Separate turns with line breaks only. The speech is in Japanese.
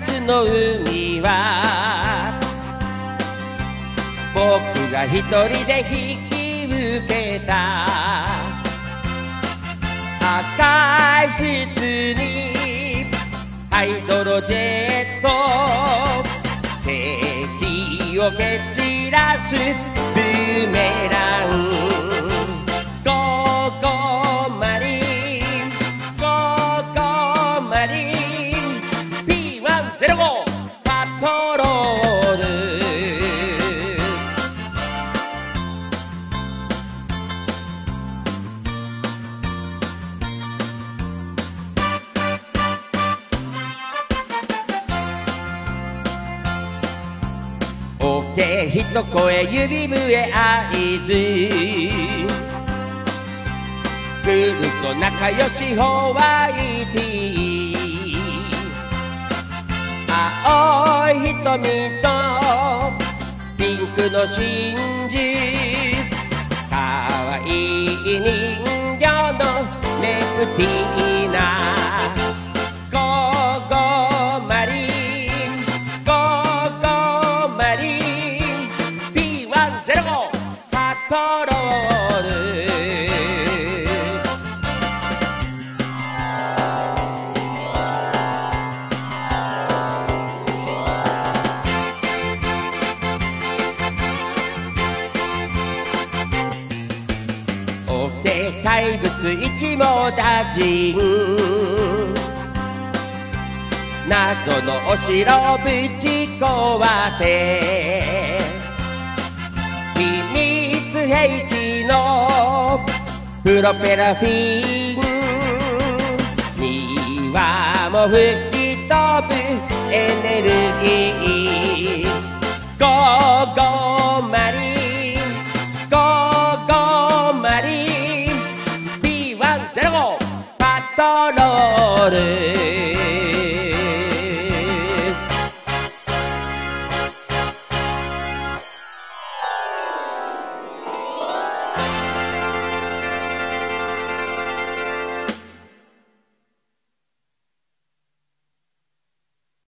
夏の海は僕が一人で引き受けた。赤い室にハイドロジェット、敵を蹴散らすブーメラン。ゴーゴーマリン、ゴーゴーマリン、 P105 パトロール。オッケー一声指笛合図、来ると仲良しホワイティー。青い瞳とピンクの真珠、かわいい人形のネプティーナ。ゴーゴーマリン、ゴーゴーマリン、 P105 パトロール。怪物一網打尽、謎のお城をぶち壊せ。秘密兵器のプロペラフィン、庭も吹き飛ぶエネルギー。ゴーゴーマリン、